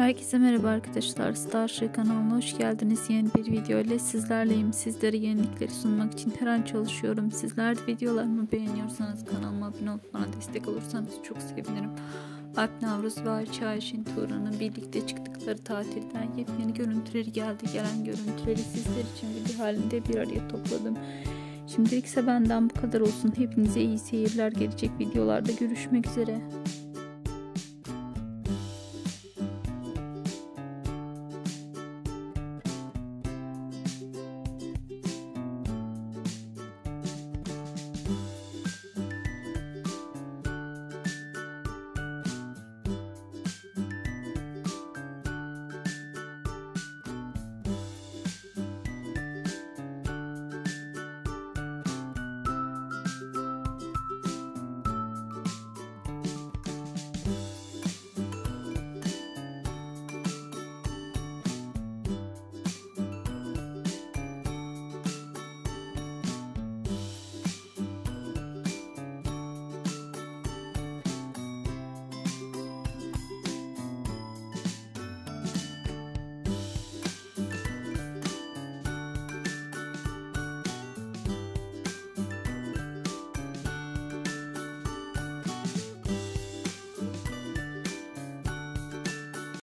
Herkese merhaba arkadaşlar. Starship kanalına hoş geldiniz. Yeni bir video ile sizlerleyim. Sizlere yenilikleri sunmak için her an çalışıyorum. Sizler de videolarımı beğeniyorsanız kanalıma abone olup bana destek olursanız çok sevinirim. Alp Navruz ve Ayça Ayşin Turan'ın birlikte çıktıkları tatilden yepyeni görüntüleri geldi. Gelen görüntüleri sizler için video halinde bir araya topladım. Şimdilik ise benden bu kadar olsun. Hepinize iyi seyirler. Gelecek videolarda görüşmek üzere.